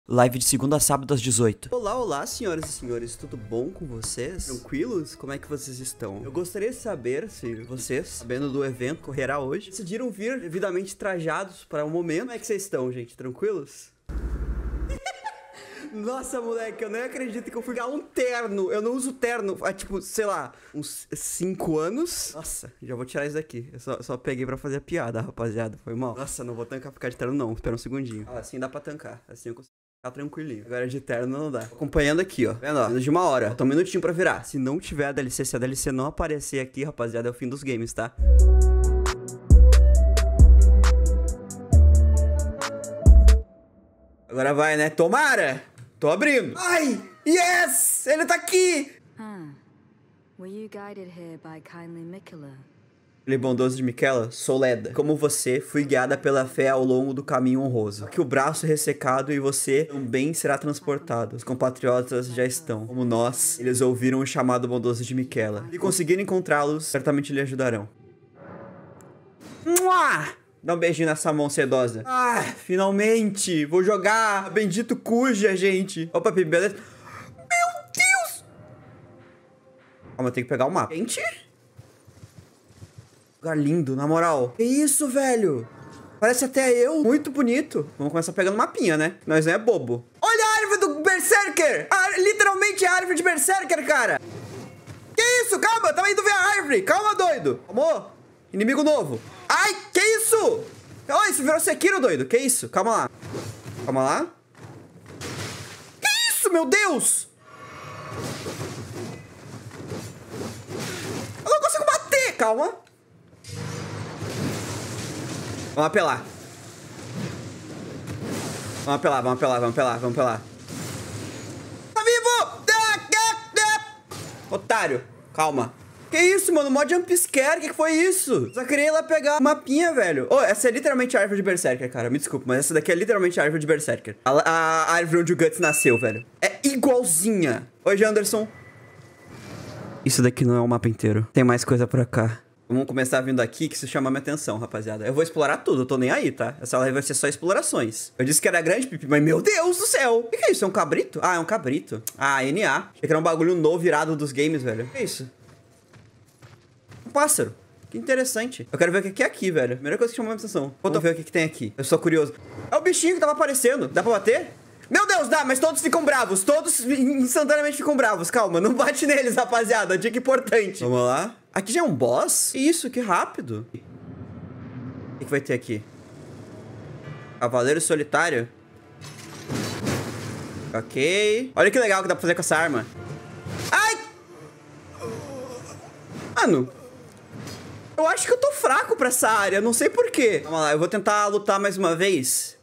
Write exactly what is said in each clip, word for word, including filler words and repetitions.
Live de segunda a sábado às dezoito. Olá, olá, senhoras e senhores, tudo bom com vocês? Tranquilos? Como é que vocês estão? Eu gostaria de saber se vocês, sabendo do evento que ocorrerá hoje, decidiram vir devidamente trajados para o momento. Como é que vocês estão, gente? Tranquilos? Nossa, moleque, eu nem acredito que eu fui ganhar um terno. Eu não uso terno há, tipo, sei lá, uns cinco anos. Nossa, já vou tirar isso daqui. Eu só, só peguei pra fazer a piada, rapaziada. Foi mal. Nossa, não vou tancar ficar de terno, não. Espera um segundinho. Ah, assim dá pra tancar. Assim eu consigo ficar tranquilinho. Agora de terno não dá. Acompanhando aqui, ó. Vendo, ó. Menos de uma hora. Falta um minutinho pra virar. Se não tiver a D L C, se a D L C não aparecer aqui, rapaziada, é o fim dos games, tá? Agora vai, né? Tomara! Tô abrindo. Ai! Yes! Ele tá aqui! Ah, were you guided here by kindly Miquella? Filho bondoso de Miquella, sou Leda. Como você, fui guiada pela fé ao longo do caminho honroso. Que o braço ressecado e você também será transportado. Os compatriotas já estão. Como nós, eles ouviram o chamado bondoso de Miquella. Se conseguirem encontrá-los, certamente lhe ajudarão. Mua! Dá um beijinho nessa mão sedosa. Ah, finalmente! Vou jogar bendito Cuja, gente. Opa, Pipi, beleza? Meu Deus! Calma, eu tenho que pegar o mapa. Gente? Lugar lindo, na moral. Que isso, velho? Parece até eu. Muito bonito. Vamos começar pegando mapinha, né? Nós não é bobo. Olha a árvore do Berserker! A, literalmente a árvore de Berserker, cara. Que isso? Calma, eu tava indo ver a árvore. Calma, doido. Amor, inimigo novo. Ai, que isso? Oh, isso virou Sekiro, doido. Que isso? Calma lá. Calma lá. Que isso, meu Deus? Eu não consigo bater. Calma. Vamos apelar. Vamos apelar, vamos apelar, vamos apelar, vamos apelar. Tá vivo! Otário, calma. Que isso, mano? Mó jumpscare, que que foi isso? Só queria ir lá pegar o mapinha, velho. Oh, essa é literalmente a árvore de Berserker, cara. Me desculpa, mas essa daqui é literalmente a árvore de Berserker. A, a, a árvore onde o Guts nasceu, velho. É igualzinha. Oi, Anderson. Isso daqui não é o mapa inteiro. Tem mais coisa pra cá. Vamos começar vindo aqui, que isso chama minha atenção, rapaziada. Eu vou explorar tudo, eu tô nem aí, tá? Essa live vai ser só explorações. Eu disse que era grande, Pipi, mas meu Deus do céu! O que, que é isso? É um cabrito? Ah, é um cabrito. Ah, N A. Achei que era um bagulho novo virado dos games, velho. O que é isso? Um pássaro. Que interessante. Eu quero ver o que é aqui, velho. Primeira coisa que chamou minha atenção. Vou ver o que, que tem aqui. Eu sou curioso. É o bichinho que tava aparecendo. Dá pra bater? Meu Deus, dá, mas todos ficam bravos. Todos instantaneamente ficam bravos. Calma, não bate neles, rapaziada. Dica importante. Vamos lá. Aqui já é um boss? Isso, que rápido. O que, que vai ter aqui? Cavaleiro solitário. Ok. Olha que legal que dá pra fazer com essa arma. Ai! Mano, eu acho que eu tô fraco pra essa área. Não sei porquê. Vamos lá, eu vou tentar lutar mais uma vez.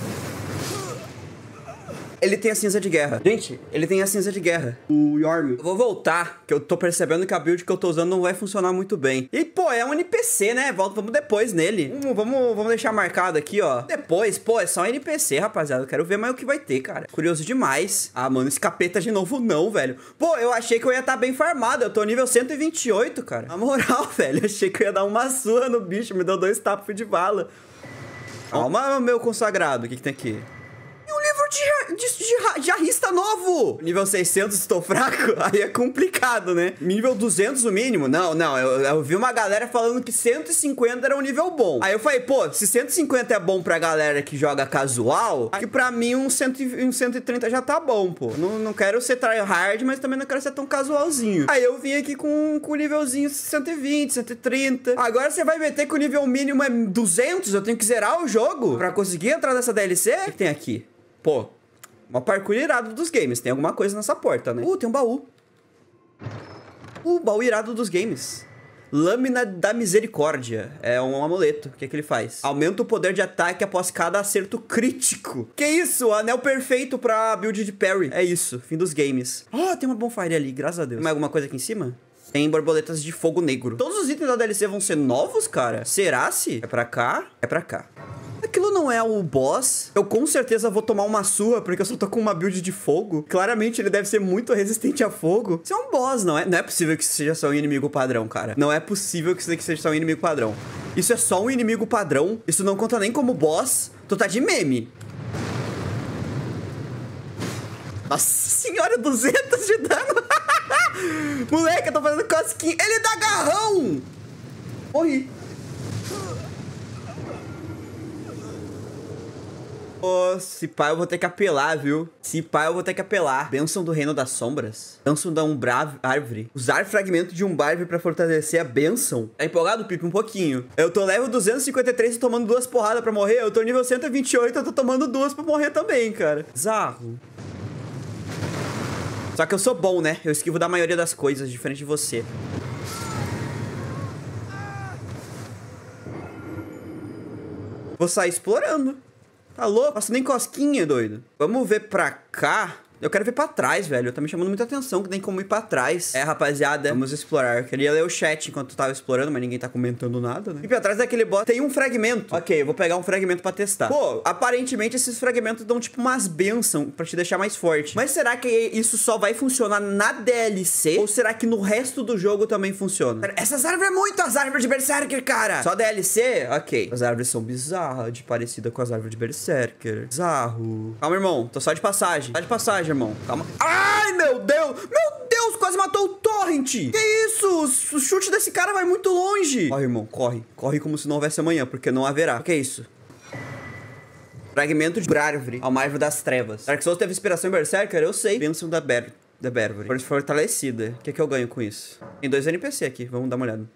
Ele tem a cinza de guerra. Gente, ele tem a cinza de guerra. O Yorm. Eu vou voltar, que eu tô percebendo que a build que eu tô usando não vai funcionar muito bem. E, pô, é um N P C, né? Volta, vamos depois nele. Vamos, vamos, vamos deixar marcado aqui, ó. Depois, pô, é só um N P C, rapaziada. Eu quero ver mais o que vai ter, cara. Curioso demais. Ah, mano, esse capeta de novo não, velho. Pô, eu achei que eu ia estar bem farmado. Eu tô nível cento e vinte e oito, cara. Na moral, velho. Eu achei que eu ia dar uma surra no bicho. Me deu dois tapas de bala. Calma, meu consagrado. O que que tem aqui? De, de, de, de arrista novo. Nível seiscentos, estou fraco. Aí é complicado, né? Nível duzentos o mínimo. Não, não, eu, eu vi uma galera falando que cento e cinquenta era um nível bom. Aí eu falei, pô, se cento e cinquenta é bom pra galera que joga casual, que pra mim um, cento, um cento e trinta já tá bom, pô. Não, não quero ser tryhard, mas também não quero ser tão casualzinho. Aí eu vim aqui com o nívelzinho cento e vinte, cento e trinta. Agora você vai meter que o nível mínimo é duzentos? Eu tenho que zerar o jogo pra conseguir entrar nessa D L C? O que tem aqui? Pô, uma parkour irado dos games. Tem alguma coisa nessa porta, né? Uh, tem um baú. Uh, baú irado dos games. Lâmina da Misericórdia. É um amuleto. O que é que ele faz? Aumenta o poder de ataque após cada acerto crítico. Que isso? Anel perfeito pra build de parry. É isso. Fim dos games. Oh, tem uma bonfire ali. Graças a Deus. Tem mais alguma coisa aqui em cima? Tem borboletas de fogo negro. Todos os itens da D L C vão ser novos, cara? Será-se? É pra cá? É pra cá. Aquilo não é o boss. Eu com certeza vou tomar uma surra, porque eu só tô com uma build de fogo. Claramente ele deve ser muito resistente a fogo. Isso é um boss, não é? Não é possível que isso seja só um inimigo padrão, cara. Não é possível que isso daqui seja só um inimigo padrão. Isso é só um inimigo padrão. Isso não conta nem como boss. Tu tá de meme. Nossa senhora, duzentos de dano. Moleque, eu tô fazendo cosquinha. Ele dá agarrão. Morri. Oh, se pá, eu vou ter que apelar, viu? Se pá, eu vou ter que apelar. Bênção do Reino das Sombras. Bênção da Umbra Árvore. Usar fragmento de Umbra Árvore pra fortalecer a bênção. Tá empolgado, Pipe? Um pouquinho. Eu tô level duzentos e cinquenta e três, tô tomando duas porradas pra morrer. Eu tô nível cento e vinte e oito, eu tô tomando duas pra morrer também, cara. Bizarro. Só que eu sou bom, né? Eu esquivo da maioria das coisas, diferente de você. Vou sair explorando. Tá louco? Faço nem cosquinha, doido. Vamos ver pra cá. Eu quero ver pra trás, velho. Tá me chamando muita atenção que tem como ir pra trás. É, rapaziada, vamos explorar. Eu queria ler o chat enquanto eu tava explorando, mas ninguém tá comentando nada, né? E pra trás daquele boss tem um fragmento. Ok, eu vou pegar um fragmento pra testar. Pô, aparentemente esses fragmentos dão tipo umas bênçãos pra te deixar mais forte. Mas será que isso só vai funcionar na D L C? Ou será que no resto do jogo também funciona? Essas árvores é muito as árvores de Berserker, cara. Só D L C? Ok. As árvores são bizarras, de parecida com as árvores de Berserker. Bizarro. Calma, irmão. Tô só de passagem. Tá de passagem, irmão. Calma. Ai, meu Deus! Meu Deus, quase matou o Torrent! Que isso? O chute desse cara vai muito longe. Corre, irmão, corre. Corre como se não houvesse amanhã, porque não haverá. O que é isso? Fragmento de Árvore, ao Árvore das Trevas. Dark Souls teve inspiração em Berserker? Eu sei. Bênção da Ber... da Bervore. Fortalecida. O que é que eu ganho com isso? Tem dois N P C aqui. Vamos dar uma olhada.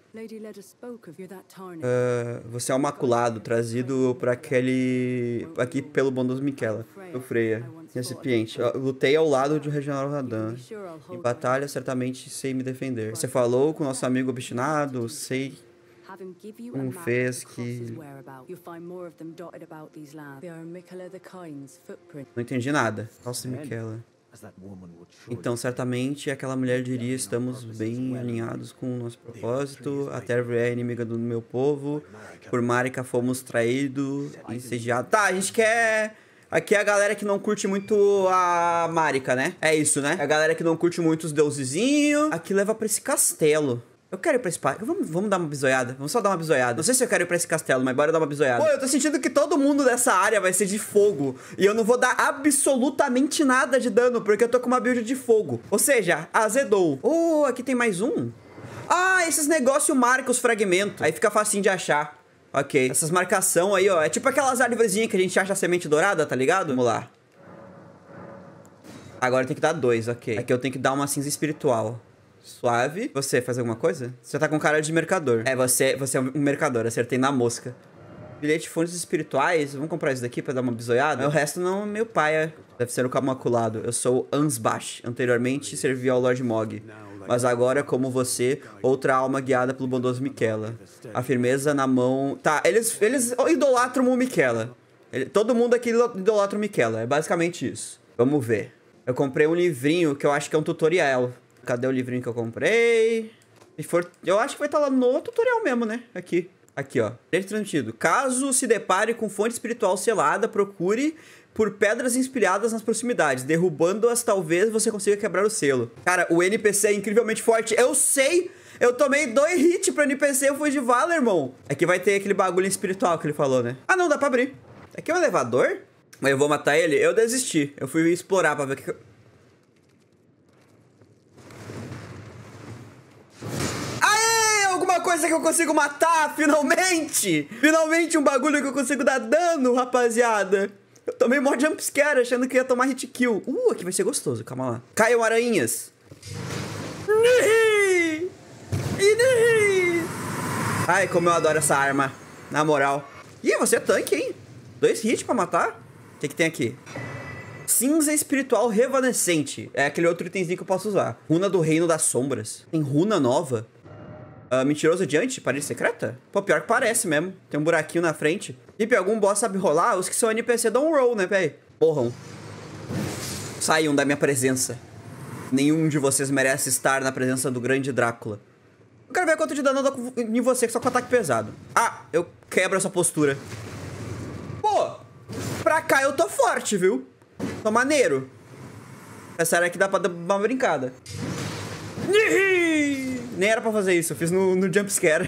Uh, você é o Maculado, trazido por aquele... aqui pelo bondoso Miquela. O Freya. Recipiente. Eu lutei ao lado de Regional Radan. Em batalha, certamente sei me defender. Você falou com nosso amigo obstinado, sei... Um fez que... Não entendi nada. Nossa, Miquela. Então, certamente, aquela mulher diria: estamos bem alinhados com o nosso propósito. A Terra é inimiga do meu povo. Por Marika fomos traídos e incendiados. Tá, a gente quer... Aqui é a galera que não curte muito a Marika, né? É isso, né? É a galera que não curte muito os deusezinhos. Aqui leva pra esse castelo. Eu quero ir pra esse parque. Vamos, vamos dar uma bisoiada. Vamos só dar uma bisoiada. Não sei se eu quero ir pra esse castelo, mas bora dar uma bisoiada. Pô, eu tô sentindo que todo mundo dessa área vai ser de fogo. E eu não vou dar absolutamente nada de dano, porque eu tô com uma build de fogo. Ou seja, azedou. Oh, aqui tem mais um. Ah, esses negócios marcam os fragmentos. Aí fica facinho de achar. Ok. Essas marcação aí, ó. É tipo aquelas árvorezinhas que a gente acha a semente dourada, tá ligado? Vamos lá. Agora tem que dar dois, ok. Aqui eu tenho que dar uma cinza espiritual. Suave. Você faz alguma coisa? Você tá com cara de mercador. É, você, você é um mercador. Acertei na mosca. Bilhete de fontes espirituais. Vamos comprar isso daqui pra dar uma bisoiada? O resto não é meu pai. Deve ser o Camaculado. Eu sou Ansbach. Anteriormente servi ao Lord Mog. Mas agora, como você, outra alma guiada pelo bondoso Miquela. A firmeza na mão... Tá, eles, eles idolatram o Miquela. Ele, todo mundo aqui idolatra o Miquela. É basicamente isso. Vamos ver. Eu comprei um livrinho que eu acho que é um tutorial. Cadê o livrinho que eu comprei? Se for... Eu acho que vai estar lá no tutorial mesmo, né? Aqui. Aqui, ó. Ele transmitido. Caso se depare com fonte espiritual selada, procure... por pedras inspiradas nas proximidades. Derrubando-as, talvez você consiga quebrar o selo. Cara, o N P C é incrivelmente forte. Eu sei! Eu tomei dois hits pro N P C, eu fui de vala, irmão. Aqui vai ter aquele bagulho espiritual que ele falou, né? Ah, não, dá pra abrir. Aqui é um elevador? Mas eu vou matar ele? Eu desisti. Eu fui explorar pra ver o que... Aê! Alguma coisa que eu consigo matar, finalmente! Finalmente um bagulho que eu consigo dar dano, rapaziada. Eu tomei mó jumpscare achando que ia tomar hit kill. Uh, aqui vai ser gostoso, calma lá. Caiam aranhas. Ai, como eu adoro essa arma. Na moral. Ih, você é tanque, hein? Dois hits pra matar? O que que tem aqui? Cinza espiritual revanescente. É aquele outro itemzinho que eu posso usar. Runa do Reino das Sombras. Tem runa nova. Uh, mentiroso adiante? Parede secreta? Pô, pior que parece mesmo. Tem um buraquinho na frente. E algum boss sabe rolar? Os que são N P C dão um roll, né, véi? Porram. Saiam da minha presença. Nenhum de vocês merece estar na presença do grande Drácula. Eu quero ver quanto de dano eu dou em você só com ataque pesado. Ah, eu quebro essa postura. Pô, pra cá eu tô forte, viu? Tô maneiro. Essa área aqui dá pra dar uma brincada. Nem era pra fazer isso, eu fiz no, no jumpscare.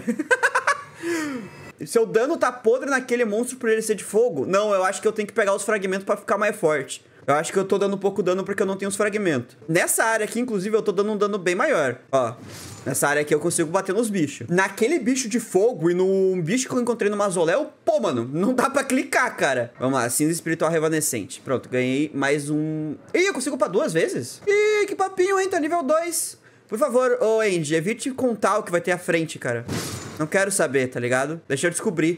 Seu dano tá podre naquele monstro por ele ser de fogo? Não, eu acho que eu tenho que pegar os fragmentos pra ficar mais forte. Eu acho que eu tô dando um pouco dano porque eu não tenho os fragmentos. Nessa área aqui, inclusive, eu tô dando um dano bem maior. Ó, nessa área aqui eu consigo bater nos bichos. Naquele bicho de fogo e no bicho que eu encontrei no mausoléu, pô, mano, não dá pra clicar, cara. Vamos lá, cinza espiritual remanescente. Pronto, ganhei mais um... Ih, eu consigo upar duas vezes? Ih, que papinho, hein? Tá nível dois. Por favor, ô Andy, evite contar o que vai ter à frente, cara. Não quero saber, tá ligado? Deixa eu descobrir.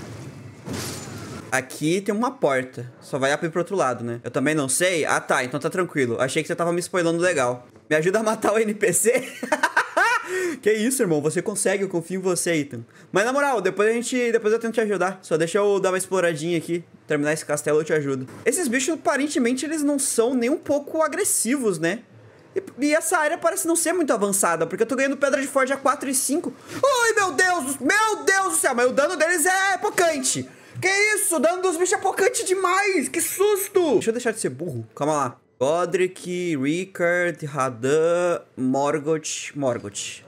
Aqui tem uma porta. Só vai abrir pro outro lado, né? Eu também não sei. Ah, tá. Então tá tranquilo. Achei que você tava me spoilando legal. Me ajuda a matar o N P C? Que isso, irmão. Você consegue. Eu confio em você, Ethan. Mas na moral, depois a gente... Depois eu tento te ajudar. Só deixa eu dar uma exploradinha aqui. Terminar esse castelo, eu te ajudo. Esses bichos, aparentemente, eles não são nem um pouco agressivos, né? E, e essa área parece não ser muito avançada, porque eu tô ganhando pedra de forja quatro e cinco. Ai, meu Deus! Meu Deus do céu! Mas o dano deles é pocante. Que isso? O dano dos bichos é pocante demais! Que susto! Deixa eu deixar de ser burro. Calma lá. Godric, Ricard, Radan, Morgoth, Morgoth.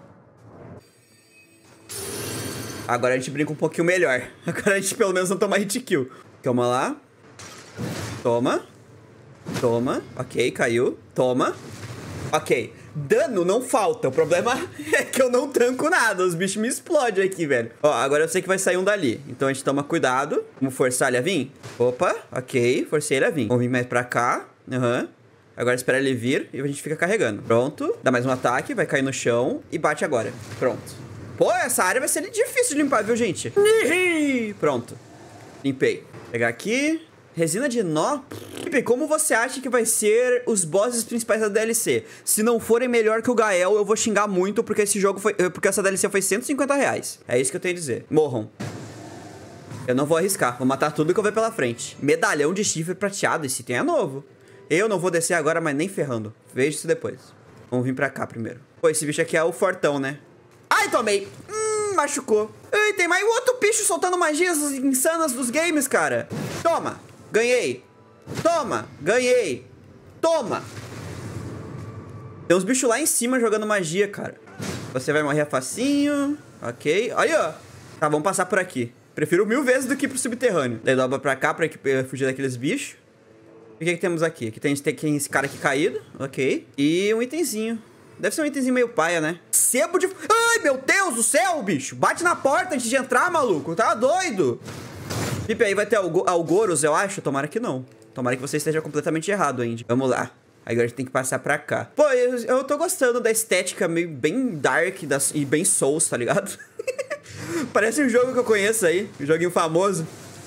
Agora a gente brinca um pouquinho melhor. Agora a gente pelo menos não toma hit kill. Calma lá. Toma. Toma. Ok, caiu. Toma. Ok. Dano não falta. O problema é que eu não tranco nada. Os bichos me explodem aqui, velho. Ó, agora eu sei que vai sair um dali. Então a gente toma cuidado. Vamos forçar ele a vir? Opa, ok. Forcei ele a vir. Vamos vir mais pra cá. Aham. Uhum. Agora espera ele vir e a gente fica carregando. Pronto. Dá mais um ataque. Vai cair no chão. E bate agora. Pronto. Pô, essa área vai ser difícil de limpar, viu, gente? Pronto. Limpei. Vou pegar aqui. Resina de nó. Como você acha que vai ser os bosses principais da D L C? Se não forem melhor que o Gael, eu vou xingar muito, porque esse jogo foi... Porque essa D L C foi cento e cinquenta reais. É isso que eu tenho a dizer. Morram. Eu não vou arriscar. Vou matar tudo que eu ver pela frente. Medalhão de chifre prateado. Esse item é novo. Eu não vou descer agora, mas nem ferrando. Vejo isso depois. Vamos vir pra cá primeiro. Pô, esse bicho aqui é o fortão, né? Ai, tomei. Hum, machucou. Ai, tem mais outro bicho soltando magias insanas dos games, cara. Toma. Ganhei. Toma. Ganhei. Toma. Tem uns bichos lá em cima jogando magia, cara. Você vai morrer facinho. Ok. Olha, ó. Tá, vamos passar por aqui. Prefiro mil vezes do que pro subterrâneo. Daí dobra pra cá pra fugir daqueles bichos. E o que, que temos aqui? Aqui tem, tem esse cara aqui caído. Ok. E um itemzinho. Deve ser um itemzinho meio paia, né? Sebo de... Ai, meu Deus do céu, bicho. Bate na porta antes de entrar, maluco. Tá doido. Pipe, aí vai ter Algo Algoros, eu acho. Tomara que não. Tomara que você esteja completamente errado, Andy. Vamos lá. Agora a gente tem que passar pra cá. Pô, eu, eu tô gostando da estética meio bem dark das, e bem Souls, tá ligado? Parece um jogo que eu conheço aí. Um joguinho famoso.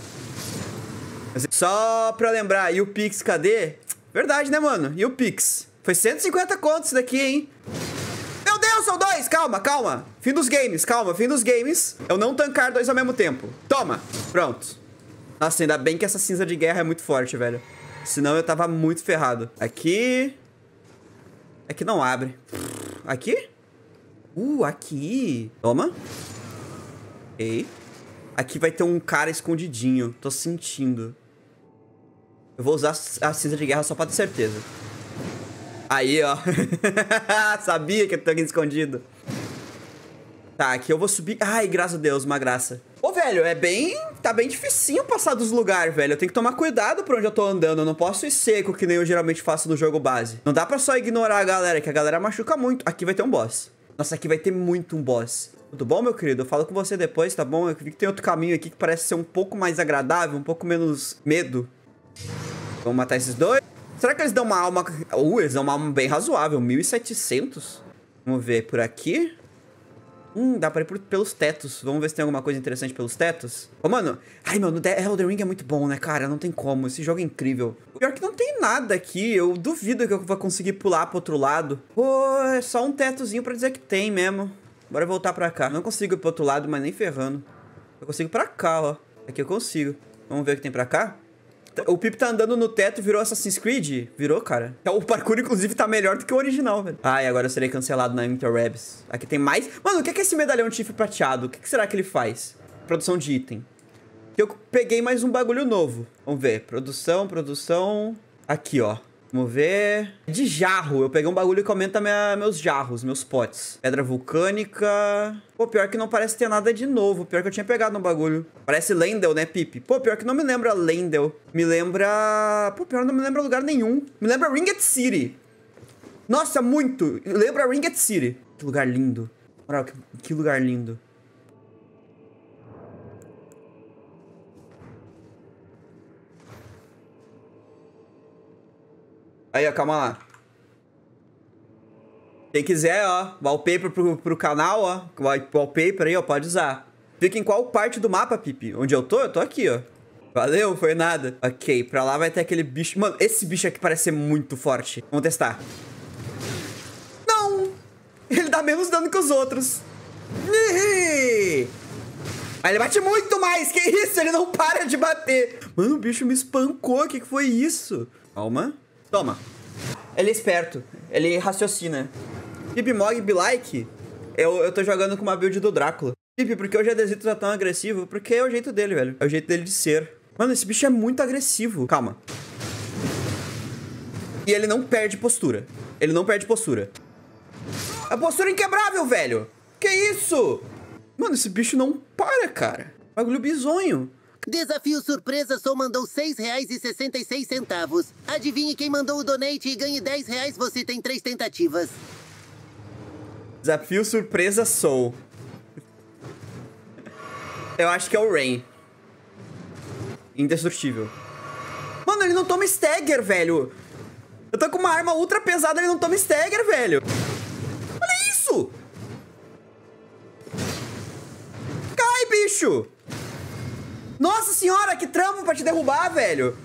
Só pra lembrar, e o Pix, cadê? Verdade, né, mano? E o Pix? Foi cento e cinquenta contos isso daqui, hein? Meu Deus, são dois! Calma, calma. Fim dos games, calma. Fim dos games. Eu não tancar dois ao mesmo tempo. Toma. Pronto. Nossa, ainda bem que essa cinza de guerra é muito forte, velho. Senão eu tava muito ferrado. Aqui. Aqui não abre. Aqui? Uh, aqui. Toma. Ok. Aqui vai ter um cara escondidinho. Tô sentindo. Eu vou usar a cinza de guerra só pra ter certeza. Aí, ó. Sabia que tem alguém escondido. Tá, aqui eu vou subir. Ai, graças a Deus, uma graça. Ô, velho, é bem... Tá bem dificinho passar dos lugares, velho. Eu tenho que tomar cuidado por onde eu tô andando. Eu não posso ir seco, que nem eu geralmente faço no jogo base. Não dá pra só ignorar a galera, que a galera machuca muito. Aqui vai ter um boss. Nossa, aqui vai ter muito um boss. Tudo bom, meu querido? Eu falo com você depois, tá bom? Eu vi que tem outro caminho aqui que parece ser um pouco mais agradável, um pouco menos medo. Vamos matar esses dois. Será que eles dão uma alma... Uh, eles dão uma alma bem razoável. mil e setecentos. Vamos ver por aqui. Hum, dá pra ir por, pelos tetos. Vamos ver se tem alguma coisa interessante pelos tetos. Ô, mano. Ai, mano, Elden Ring é muito bom, né, cara? Não tem como. Esse jogo é incrível. O pior é que não tem nada aqui. Eu duvido que eu vou conseguir pular pro outro lado. Pô, é só um tetozinho pra dizer que tem mesmo. Bora voltar pra cá. Não consigo ir pro outro lado, mas nem ferrando. Eu consigo pra cá, ó. Aqui eu consigo. Vamos ver o que tem pra cá. O Pip tá andando no teto, virou Assassin's Creed? Virou, cara. O parkour, inclusive, tá melhor do que o original, velho. Ai, agora eu serei cancelado na Interwebs. Aqui tem mais... Mano, o que é esse medalhão de chifre prateado? O que será que ele faz? Produção de item. Eu peguei mais um bagulho novo. Vamos ver. Produção, produção... Aqui, ó. Vamos ver. De jarro. Eu peguei um bagulho que aumenta minha, meus jarros, meus potes. Pedra vulcânica. Pô, pior que não parece ter nada de novo. Pior que eu tinha pegado no bagulho. Parece Lendel, né, Pipe? Pô, pior que não me lembra Lendel. Me lembra... Pô, pior que não me lembra lugar nenhum. Me lembra Ringed City. Nossa, muito. Lembra Ringed City. Que lugar lindo. Olha, que, que lugar lindo. Aí, ó, calma lá. Quem quiser, ó, wallpaper pro, pro canal, ó. Wallpaper aí, ó, pode usar. Fica em qual parte do mapa, Pipe? Onde eu tô? Eu tô aqui, ó. Valeu, foi nada. Ok, pra lá vai ter aquele bicho. Mano, esse bicho aqui parece ser muito forte. Vamos testar. Não! Ele dá menos dano que os outros. Mas ele bate muito mais. Que isso? Ele não para de bater. Mano, o bicho me espancou. O que que foi isso? Calma. Toma. Ele é esperto. Ele raciocina. Pipe Mog be like. Eu, eu tô jogando com uma build do Drácula. Pipe, por que o G D Zito tá tão agressivo? Porque é o jeito dele, velho. É o jeito dele de ser. Mano, esse bicho é muito agressivo. Calma. E ele não perde postura. Ele não perde postura. A postura inquebrável, velho. Que isso? Mano, esse bicho não para, cara. Bagulho bizonho. Desafio surpresa só mandou seis reais e sessenta e seis centavos. Adivinhe quem mandou o donate e ganhe dez reais, você tem três tentativas. Desafio surpresa Soul. Eu acho que é o Rain. Indestrutível. Mano, ele não toma stagger, velho. Eu tô com uma arma ultra pesada, ele não toma stagger, velho. Olha isso! Cai, bicho! Nossa senhora, que trampo pra te derrubar, velho.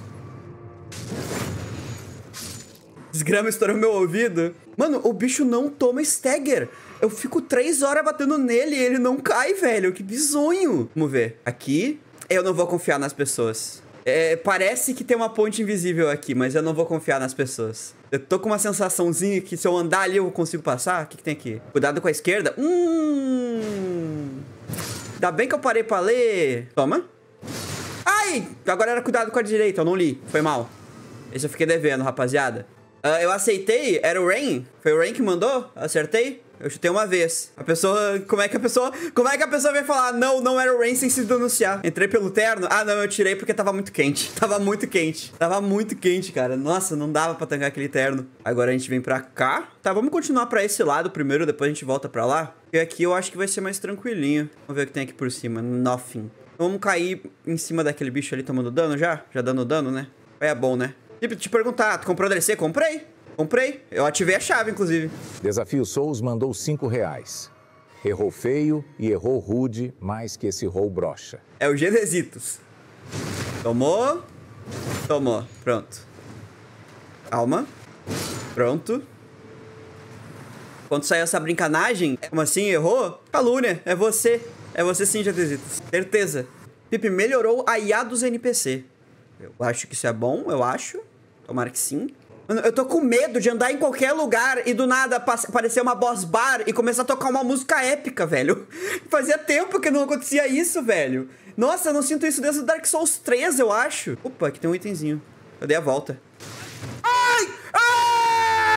Desgrama estourou meu ouvido. Mano, o bicho não toma stagger. Eu fico três horas batendo nele e ele não cai, velho. Que bizonho. Vamos ver. Aqui, eu não vou confiar nas pessoas. É, parece que tem uma ponte invisível aqui, mas eu não vou confiar nas pessoas. Eu tô com uma sensaçãozinha que se eu andar ali eu consigo passar. O que que tem aqui? Cuidado com a esquerda. Hum... Ainda bem que eu parei pra ler. Toma. Ai! Agora era cuidado com a direita, eu não li. Foi mal. Esse eu fiquei devendo, rapaziada. Uh, eu aceitei, era o Rain. Foi o Rain que mandou? Acertei? Eu chutei uma vez. A pessoa... Como é que a pessoa... Como é que a pessoa vai falar? Não, não era o Rain sem se denunciar. Entrei pelo terno. Ah, não, eu tirei porque tava muito quente. Tava muito quente. Tava muito quente, cara. Nossa, não dava pra tancar aquele terno. Agora a gente vem pra cá. Tá, vamos continuar pra esse lado primeiro, depois a gente volta pra lá. E aqui eu acho que vai ser mais tranquilinho. Vamos ver o que tem aqui por cima. Nothing. Vamos cair em cima daquele bicho ali tomando dano já? Já dando dano, né? É bom, né? Tipo, te perguntar, tu comprou D L C? Comprei. Comprei. Eu ativei a chave, inclusive. Desafio Souls mandou cinco reais. Errou feio e errou rude, mais que esse rol brocha. É o Gedezitos. Tomou. Tomou. Pronto. Calma. Pronto. Quando saiu essa brincanagem, como assim, errou? Calúnia, é você. É você sim, Gedezitos. Certeza. Pipe melhorou a I A dos N P C. Eu acho que isso é bom, eu acho. Tomara que sim. Mano, eu tô com medo de andar em qualquer lugar e do nada aparecer uma boss bar e começar a tocar uma música épica, velho. Fazia tempo que não acontecia isso, velho. Nossa, eu não sinto isso desde o Dark Souls três, eu acho. Opa, aqui tem um itemzinho. Eu dei a volta. Ai! Ah!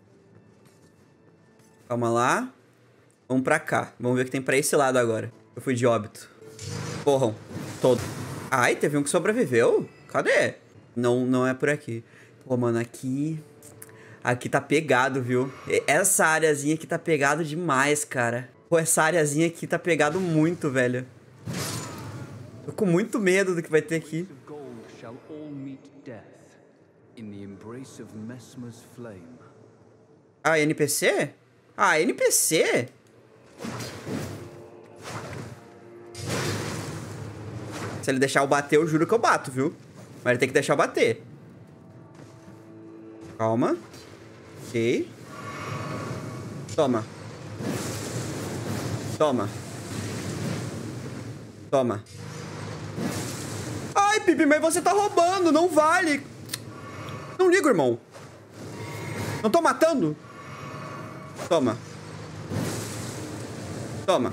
Calma lá. Vamos pra cá. Vamos ver o que tem pra esse lado agora. Eu fui de óbito. Corram. Todo. Ai, teve um que sobreviveu? Cadê? Não, não é por aqui. Pô, mano, aqui... Aqui tá pegado, viu? Essa areazinha aqui tá pegado demais, cara. Pô, essa areazinha aqui tá pegado muito, velho. Tô com muito medo do que vai ter aqui. Ah, N P C? Ah, N P C? Se ele deixar eu bater, eu juro que eu bato, viu? Mas ele tem que deixar eu bater. Calma. Ok. Toma. Toma. Toma. Ai, Pipe, mas você tá roubando. Não vale. Não ligo, irmão. Não tô matando. Toma. Toma.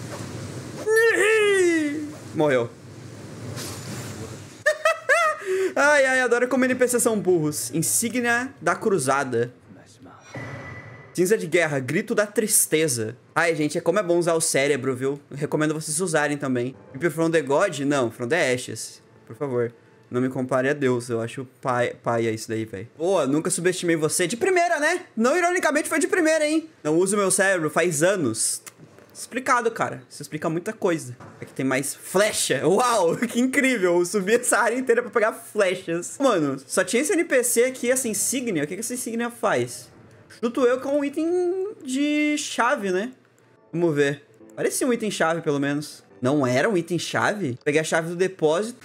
Morreu. Ai, ai, adoro como N P Cs são burros. Insígnia da cruzada. Cinza de guerra, grito da tristeza. Ai, gente, é como é bom usar o cérebro, viu? Eu recomendo vocês usarem também. People from the God? Não, from the Ashes. Por favor. Não me compare a Deus, eu acho pai, paia isso daí, velho. Pô, nunca subestimei você. De primeira, né? Não ironicamente foi de primeira, hein? Não uso meu cérebro faz anos. Explicado, cara. Isso explica muita coisa. Aqui tem mais flecha. Uau, que incrível. Eu subi essa área inteira pra pegar flechas. Mano, só tinha esse N P C aqui, essa insígnia. O que que essa insígnia faz? Chuto eu com um item de chave, né? Vamos ver. Parecia um item chave, pelo menos. Não era um item chave? Peguei a chave do depósito.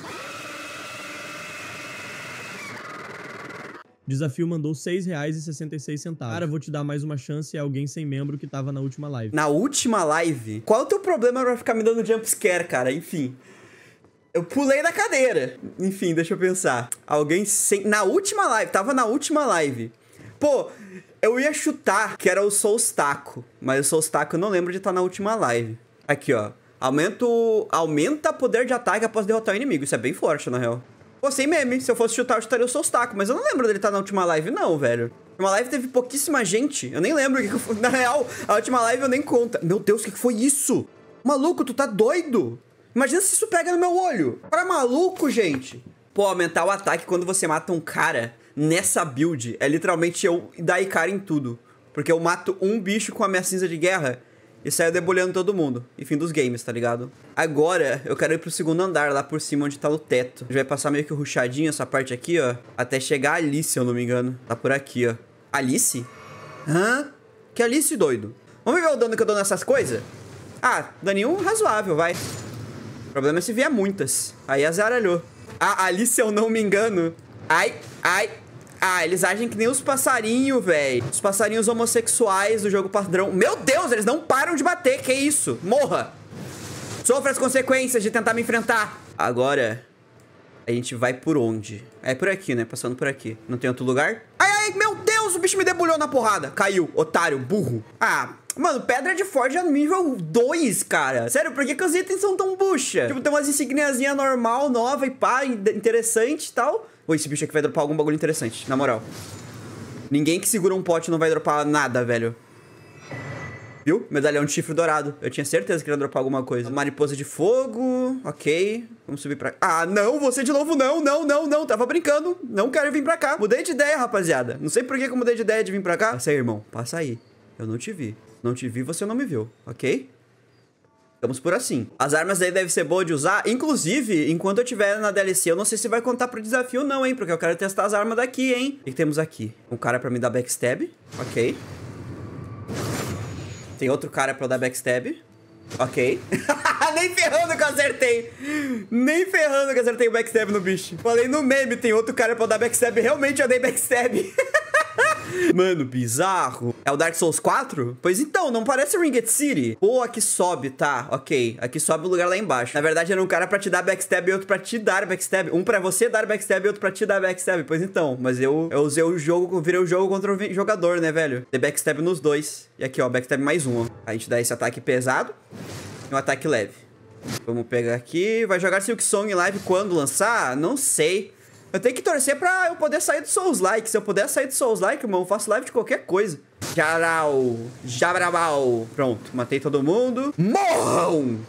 Desafio mandou seis reais e sessenta e seis centavos. Cara, vou te dar mais uma chance, é alguém sem membro que tava na última live. Na última live? Qual é o teu problema pra ficar me dando jumpscare, cara? Enfim. Eu pulei da cadeira. Enfim, deixa eu pensar. Alguém sem... Na última live. Tava na última live. Pô, eu ia chutar que era o Solstaco. Mas o Solstaco eu não lembro de estar na última live. Aqui, ó. Aumento... Aumenta poder de ataque após derrotar o inimigo. Isso é bem forte, na real. Pô, sem meme. Se eu fosse chutar, eu chutaria o Solstaco. Mas eu não lembro dele estar na última live, não, velho. Uma live teve pouquíssima gente. Eu nem lembro o que, que foi. Na real, a última live eu nem conto. Meu Deus, o que, que foi isso? Maluco, tu tá doido? Imagina se isso pega no meu olho. Para maluco, gente. Pô, aumentar o ataque quando você mata um cara nessa build é literalmente eu dar cara em tudo. Porque eu mato um bicho com a minha cinza de guerra e saio debulhando todo mundo. E fim dos games, tá ligado? Agora, eu quero ir pro segundo andar, lá por cima, onde tá o teto. A gente vai passar meio que rushadinho essa parte aqui, ó. Até chegar a Alice, se eu não me engano. Tá por aqui, ó. Alice? Hã? Que Alice, doido? Vamos ver o dano que eu dou nessas coisas? Ah, daninho razoável, vai. O problema é se vier muitas. Aí azaralhou. Ah, Alice, se eu não me engano. Ai, ai. Ah, eles agem que nem os passarinhos, velho. Os passarinhos homossexuais do jogo padrão. Meu Deus, eles não param de bater. Que isso? Morra. Sofra as consequências de tentar me enfrentar. Agora, a gente vai por onde? É por aqui, né? Passando por aqui. Não tem outro lugar? Ai, ai, meu Deus, o bicho me debulhou na porrada. Caiu, otário, burro. Ah, mano, pedra de forja nível dois, cara. Sério, por que, que os itens são tão bucha? Tipo, tem umas insigniazinhas normal, nova e pá, interessante e tal. Pô, esse bicho aqui vai dropar algum bagulho interessante, na moral. Ninguém que segura um pote não vai dropar nada, velho. Viu? Medalhão de chifre dourado. Eu tinha certeza que ia dropar alguma coisa. Mariposa de fogo. Ok. Vamos subir pra... Ah, não. Você de novo não. Não, não, não. Tava brincando. Não quero vir pra cá. Mudei de ideia, rapaziada. Não sei por que que eu mudei de ideia de vir pra cá. Passa aí, irmão. Passa aí. Eu não te vi. Não te vi, você não me viu. Ok? Ficamos por assim. As armas aí devem ser boas de usar. Inclusive, enquanto eu estiver na D L C, eu não sei se vai contar pro desafio não, hein? Porque eu quero testar as armas daqui, hein? O que, que temos aqui? Um cara pra me dar backstab. Ok. Tem outro cara pra eu dar backstab. Ok. Nem ferrando que eu acertei. Nem ferrando que eu acertei o backstab no bicho. Falei no meme, tem outro cara pra eu dar backstab. Realmente eu dei backstab. Mano, bizarro. É o Dark Souls quatro? Pois então, não parece Ringed City? Pô, aqui sobe, tá, ok. Aqui sobe o lugar lá embaixo. Na verdade, era um cara pra te dar backstab e outro pra te dar backstab. Um pra você dar backstab e outro pra te dar backstab. Pois então, mas eu, eu usei o jogo, virei o jogo contra o jogador, né, velho? Dei backstab nos dois. E aqui, ó, backstab mais um, ó. A gente dá esse ataque pesado e um ataque leve. Vamos pegar aqui. Vai jogar Silk Song em live quando lançar? Não sei. Eu tenho que torcer pra eu poder sair do Souls-like. Se eu puder sair do Souls-like, irmão, eu faço live de qualquer coisa. Jarau. Jabrabau. Pronto, matei todo mundo. Morram!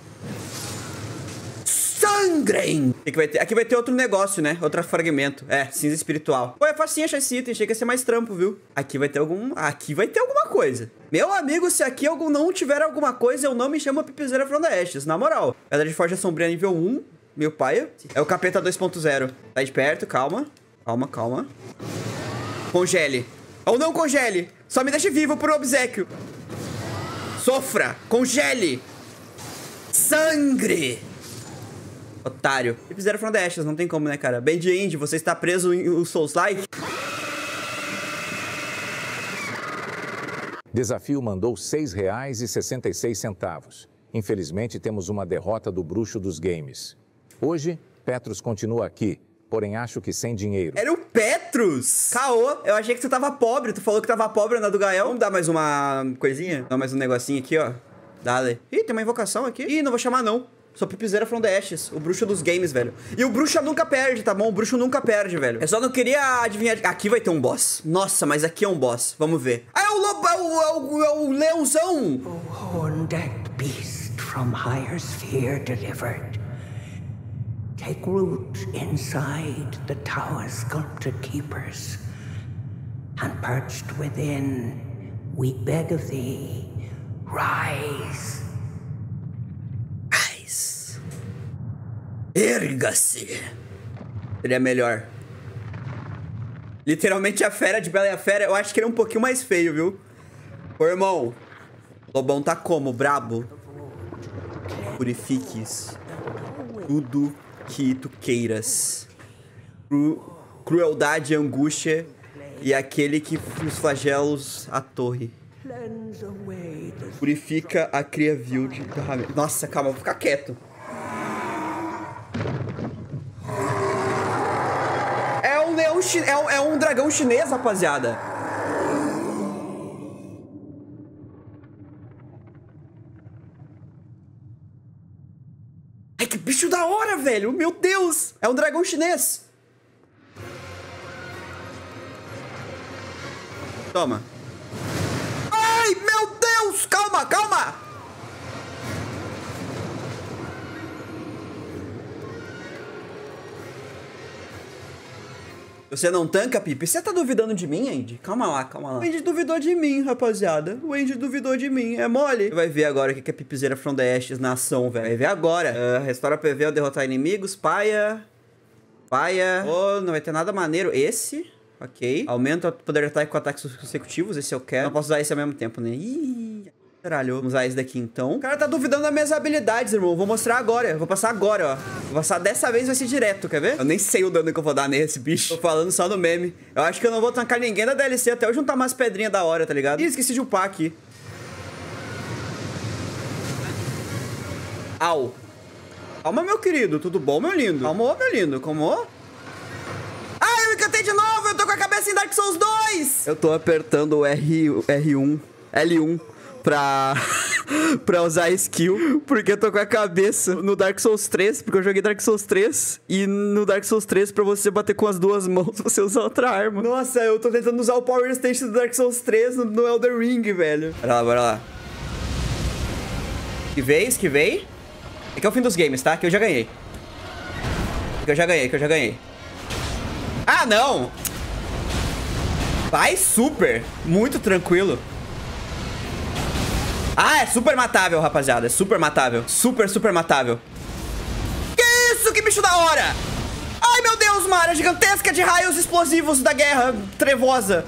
Sangrem! Aqui vai ter, aqui vai ter outro negócio, né? Outro fragmento. É, cinza espiritual. Pô, é facinho achar esse item. Achei que ia ser mais trampo, viu? Aqui vai ter algum... Aqui vai ter alguma coisa. Meu amigo, se aqui algum não tiver alguma coisa, eu não me chamo Pipizeira from the Ashes. Na moral. Pedra de Forja Sombria nível um. Meu pai. É o capeta dois ponto zero. Tá de perto, calma. Calma, calma. Congele. Ou não congele. Só me deixe vivo por obséquio. Sofra. Congele. Sangre. Otário. E fizeram from the Ashes, não tem como, né, cara? Band End, você está preso em o Souls-like? Desafio mandou seis reais e sessenta e seis centavos. Infelizmente, temos uma derrota do bruxo dos games. Hoje, Petrus continua aqui, porém acho que sem dinheiro. Era o Petrus! Caô, eu achei que tu tava pobre. Tu falou que tava pobre na do Gael. Vamos dar mais uma coisinha? Dar mais um negocinho aqui, ó. Dale. Ih, tem uma invocação aqui. Ih, não vou chamar, não. Sou Pipizeira from the Ashes, o bruxo dos games, velho. E o bruxo nunca perde, tá bom? O bruxo nunca perde, velho. Eu só não queria adivinhar... Aqui vai ter um boss. Nossa, mas aqui é um boss. Vamos ver. Ah, é o lobo, é o, é o, é o leãozão. O horned beast from higher sphere delivered. Take root inside the tower's sculpted keepers. And perched within, we beg of thee, rise. Erga-se. Seria melhor. Literalmente a fera de Bela e a Fera. Eu acho que ele é um pouquinho mais feio, viu? Ô, irmão. Lobão tá como? Brabo. Purifiques tudo que tu queiras. Cru... Crueldade e angústia. E aquele que os flagelos a torre. Purifica a cria vil de... Nossa, calma, vou ficar quieto. É um leão chi... é, um, é um dragão chinês, rapaziada. Ai, que bicho da hora, velho. Meu Deus. É um dragão chinês. Toma. Ai, meu Deus. Calma, calma. Você não tanca, Pipe? Você tá duvidando de mim, Andy? Calma lá, calma lá. O Andy duvidou de mim, rapaziada. O Andy duvidou de mim. É mole? Vai ver agora o que é Pipizeira from the Ashes na ação, velho. Vai ver agora. Uh, restaura P V ao derrotar inimigos. Paia. Paia. Oh, não vai ter nada maneiro. Esse. Ok. Aumenta o poder de ataque com ataques consecutivos. Esse eu quero. Não posso usar esse ao mesmo tempo, né? Ih... Caralho, vamos usar esse daqui então. O cara tá duvidando das minhas habilidades, irmão. Vou mostrar agora. Vou passar agora, ó. Vou passar dessa vez, vai ser direto, quer ver? Eu nem sei o dano que eu vou dar nesse bicho. Tô falando só no meme. Eu acho que eu não vou tancar ninguém da D L C até eu juntar umas pedrinhas da hora, tá ligado? Ih, esqueci de upar aqui. Au. Calma, meu querido. Tudo bom, meu lindo? Calma, meu lindo. Calma. Ah, eu encantei de novo. Eu tô com a cabeça em Dark Souls dois. Eu tô apertando o R, R1, L um. Pra... pra usar skill, porque eu tô com a cabeça no Dark Souls três, porque eu joguei Dark Souls três, e no Dark Souls três, pra você bater com as duas mãos, você usa outra arma. Nossa, eu tô tentando usar o Power Station do Dark Souls três no, no Elden Ring, velho. Bora lá, bora lá. Esquivei, esquivei. Aqui é o fim dos games, tá? Que eu já ganhei. Que eu já ganhei, que eu já ganhei. Ah, não! Vai super! Muito tranquilo. Ah, é super matável, rapaziada. É super matável. Super, super matável. Que isso? Que bicho da hora! Ai, meu Deus, uma área gigantesca de raios explosivos da guerra trevosa.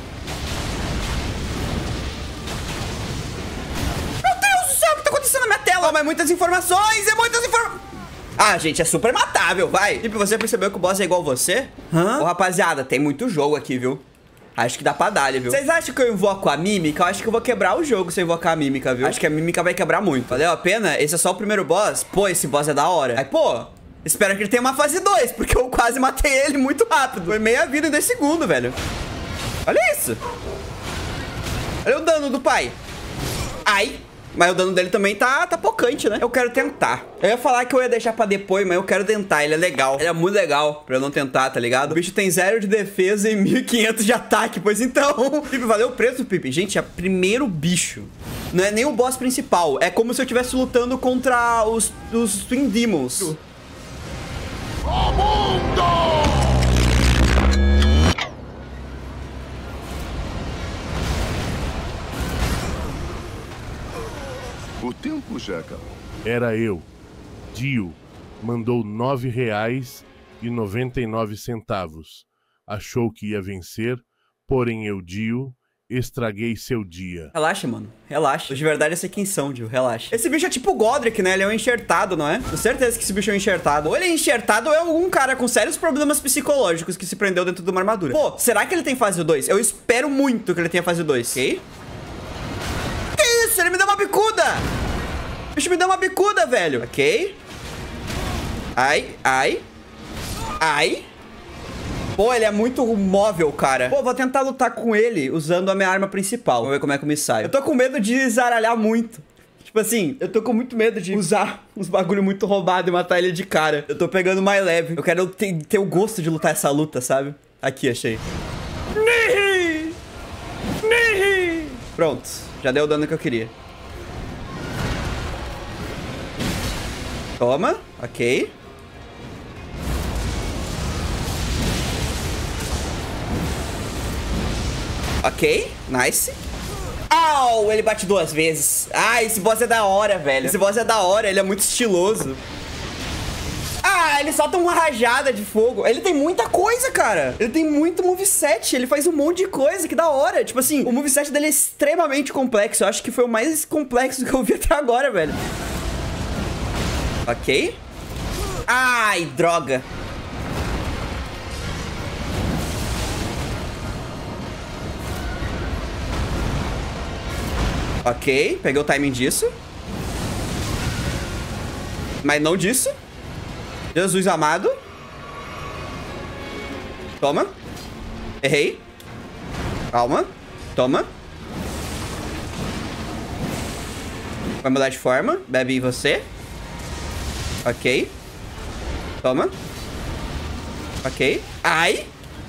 Meu Deus do céu, o que tá acontecendo na minha tela? Oh, mas muitas informações, é muitas informações. Ah, gente, é super matável, vai. Tipo, você percebeu que o boss é igual você? Hã? Ô, rapaziada, tem muito jogo aqui, viu? Acho que dá pra dar, viu? Vocês acham que eu invoco a mímica? Eu acho que eu vou quebrar o jogo se eu invocar a mímica, viu? Acho que a mímica vai quebrar muito. Valeu a pena? Esse é só o primeiro boss? Pô, esse boss é da hora. Aí, pô, espero que ele tenha uma fase dois, porque eu quase matei ele muito rápido. Foi meia vida em dois segundos, velho. Olha isso. Olha o dano do pai. Ai. Mas o dano dele também tá, tá pocante, né? Eu quero tentar. Eu ia falar que eu ia deixar pra depois, mas eu quero tentar. Ele é legal. Ele é muito legal pra eu não tentar, tá ligado? O bicho tem zero de defesa e mil e quinhentos de ataque. Pois então... Pipe, valeu o preço, Pipe. Gente, é o primeiro bicho. Não é nem o boss principal. É como se eu estivesse lutando contra os, os Twin Demons. O mundo! O tempo já acabou. Era eu. Dio mandou nove reais e noventa e nove centavos. Achou que ia vencer, porém eu, Dio, estraguei seu dia. Relaxa, mano. Relaxa. De verdade, eu sei quem são, Dio. Relaxa. Esse bicho é tipo o Godric, né? Ele é um enxertado, não é? Com certeza que esse bicho é um enxertado. Ou ele é enxertado ou é algum cara com sérios problemas psicológicos que se prendeu dentro de uma armadura. Pô, será que ele tem fase dois? Eu espero muito que ele tenha fase dois. Ok? Que isso? Ele me deu uma bicuda! O bicho me deu uma bicuda, velho. Ok. Ai, ai. Ai. Pô, ele é muito móvel, cara. Pô, vou tentar lutar com ele usando a minha arma principal. Vamos ver como é que eu me saio. Eu tô com medo de zaralhar muito. Tipo assim, eu tô com muito medo de usar uns bagulho muito roubado e matar ele de cara. Eu tô pegando mais leve. Eu quero ter, ter o gosto de lutar essa luta, sabe? Aqui, achei. Nihi! Nihi! Pronto. Já deu o dano que eu queria. Toma. Ok. Ok. Nice. Au! Ele bate duas vezes. Ah, esse boss é da hora, velho. Esse boss é da hora. Ele é muito estiloso. Ah, ele solta uma rajada de fogo. Ele tem muita coisa, cara. Ele tem muito moveset. Ele faz um monte de coisa. Que da hora. Tipo assim, o moveset dele é extremamente complexo. Eu acho que foi o mais complexo que eu vi até agora, velho. Ok. Ai, droga. Ok, peguei o timing disso. Mas não disso. Jesus amado. Toma. Errei. Calma. Toma. Vai mudar de forma. Bebe em você. Ok. Toma. Ok. Ai.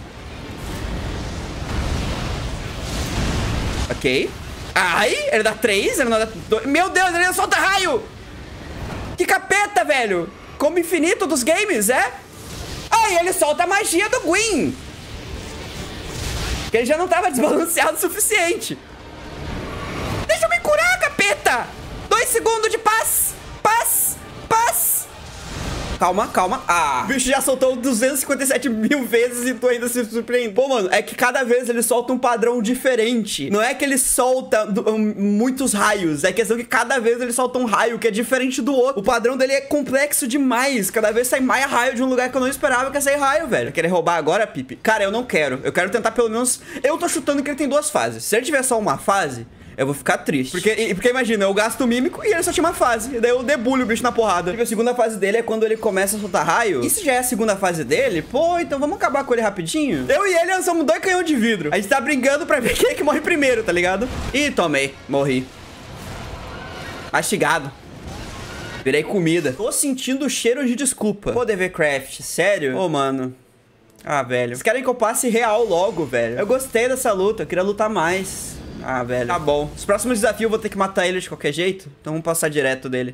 Ok. Ai, ele dá três, ele não dá dois. Meu Deus, ele solta raio. Que capeta, velho. Combo infinito dos games, é? Ai, ele solta a magia do Gwyn. Que ele já não tava desbalanceado o suficiente. Deixa eu me curar, capeta. Dois segundos de paz. Paz, paz. Calma, calma. Ah, o bicho já soltou duzentas e cinquenta e sete mil vezes e tu ainda se surpreende. Pô, mano, é que cada vez ele solta um padrão diferente. Não é que ele solta um, muitos raios. É questão que cada vez ele solta um raio que é diferente do outro. O padrão dele é complexo demais. Cada vez sai mais raio de um lugar que eu não esperava que ia sair raio, velho. Vai querer roubar agora, Pipe? Cara, eu não quero. Eu quero tentar pelo menos... Eu tô chutando que ele tem duas fases. Se ele tiver só uma fase... eu vou ficar triste. Porque, porque imagina, eu gasto o mímico e ele só tinha uma fase. E daí eu debulho o bicho na porrada. Tipo, a segunda fase dele é quando ele começa a soltar raio. E se já é a segunda fase dele, pô, então vamos acabar com ele rapidinho. Eu e ele somos dois canhões de vidro. A gente tá brigando pra ver quem é que morre primeiro, tá ligado? Ih, tomei. Morri. Mastigado. Virei comida. Tô sentindo o cheiro de desculpa. Pô, D V Craft, sério? Ô, mano. Ah, velho. Vocês querem que eu passe real logo, velho? Eu gostei dessa luta, eu queria lutar mais. Ah, velho. Tá bom. Os próximos desafios eu vou ter que matar ele de qualquer jeito. Então vamos passar direto dele.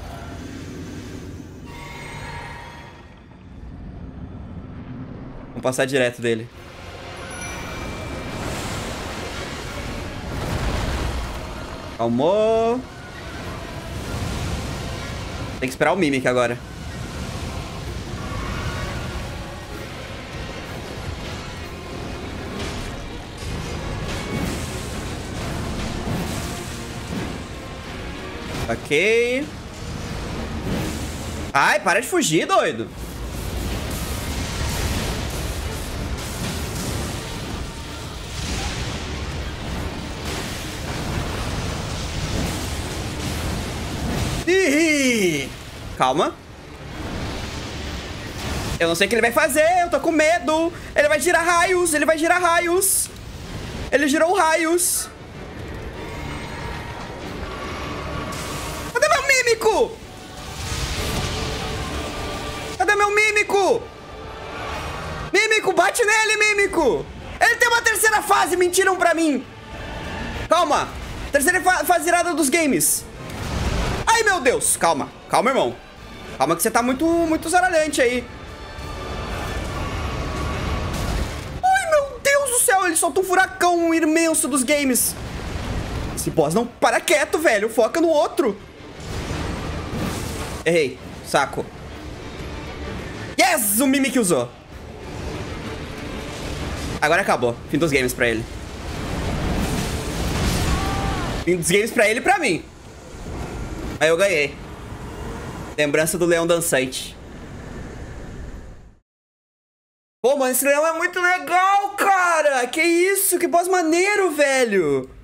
Vamos passar direto dele. Calmou. Tem que esperar o Mimic agora. Ok. Ai, para de fugir, doido. Ih, calma. Eu não sei o que ele vai fazer, eu tô com medo. Ele vai girar raios, ele vai girar raios. Ele girou raios. Cadê meu mímico? Cadê meu mímico? Mímico, bate nele, mímico. Ele tem uma terceira fase, mentiram pra mim. Calma. Terceira fa fase irada dos games. Ai, meu Deus. Calma, calma, irmão. Calma que você tá muito, muito zaralhante aí. Ai, meu Deus do céu. Ele solta um furacão imenso dos games. Esse boss não para quieto, velho. Foca no outro. Errei. Saco. Yes! O Mimic usou. Agora acabou. Fim dos games pra ele. Fim dos games pra ele e pra mim. Aí eu ganhei. Lembrança do leão dançante. Pô, mano, esse leão é muito legal, cara. Que isso? Que boss maneiro, velho.